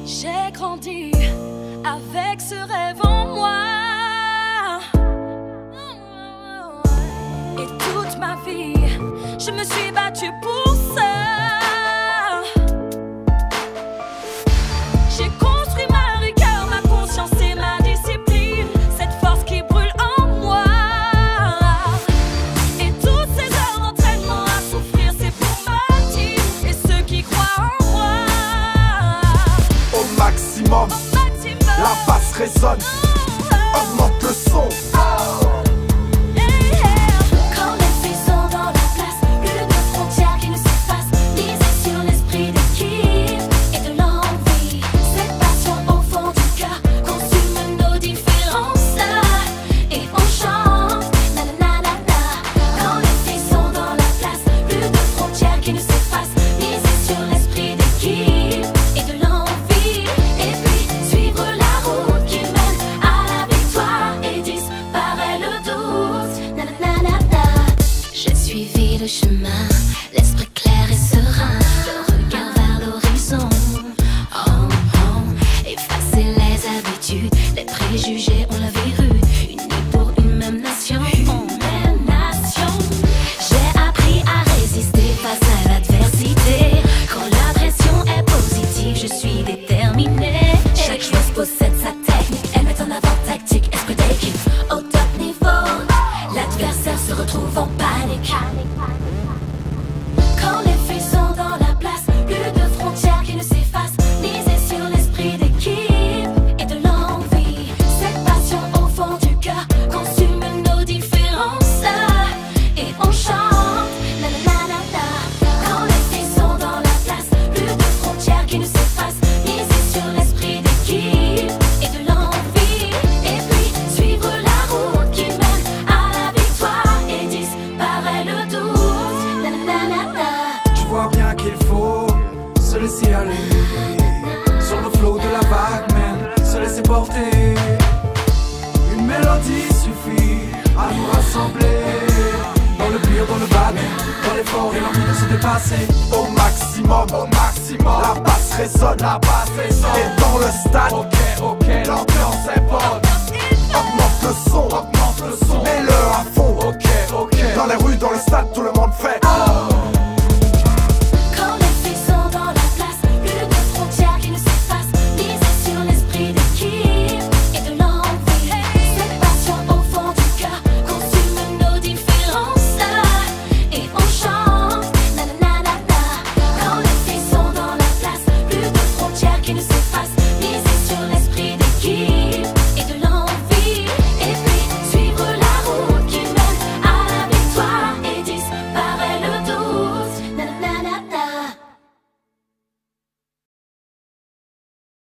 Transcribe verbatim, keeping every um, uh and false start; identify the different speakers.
Speaker 1: J'ai grandi avec ce rêve en moi. Et toute ma vie, je me suis battue pour ça. J'ai construit ma rigueur, ma conscience et ma discipline. Cette force qui brûle en moi. Et toutes ces heures d'entraînement à souffrir, c'est pour ma team et ceux qui croient en moi.
Speaker 2: Au maximum,
Speaker 1: Au maximum,
Speaker 2: la basse résonne. Augmente le son.
Speaker 3: Le chemin, l'esprit clair et serein, le regard vers l'horizon. Oh, oh, effacer les habitudes, les préjugés, on l'avait rude. Unis pour une même nation, une même nation. J'ai appris à résister face à l'adversité. Quand la pression est positive, je suis déterminée. Chaque joueuse possède sa technique, elle met en avant tactique, esprit d'équipe. Au top niveau, l'adversaire se retrouve en panique. Quand les filles sont dans la place, plus de frontières qui ne s'effacent. Miser sur l'esprit d'équipe et de l'envie. Cette passion au fond du cœur consume nos différences. Et on chante la la la la la. Quand les filles sont dans la place, plus de frontières qui ne s'effacent. Miser sur l'esprit d'équipe et de l'envie. Et puis suivre la route qui mène à la victoire et disparaît le doute. La la la la la.
Speaker 2: Je vois bien qu'il faut se laisser aller sur le flot de la vague, même se laisser porter. Une mélodie suffit à nous rassembler. Dans le pire, dans le bad, dans l'effort et l'envie de se dépasser. Au maximum, au maximum, la basse résonne, la basse résonne. Et dans le stade,